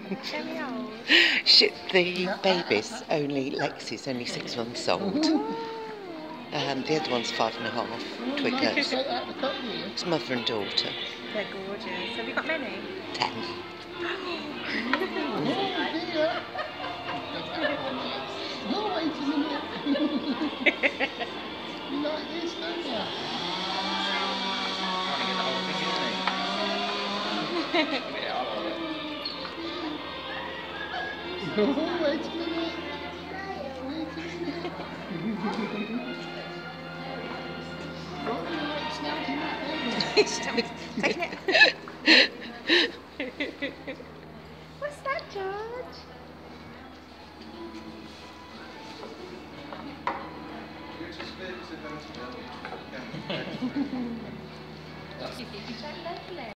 Very old. The baby's only, Lexi's only 6 months old. The other one's 5.5, twiggers. It's mother and daughter. They're gorgeous. Have you got many? 10. No, wait a minute. You like this, don't you? Trying to get the whole thing in me. Yeah, I love it. No, wait a minute. Wait a minute. What do you like snapping that Taking it. What's that, George? That's Is that lovely?